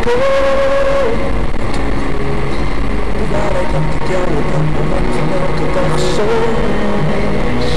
De waarheid dacht ik jou op dat moment van elke dag zo.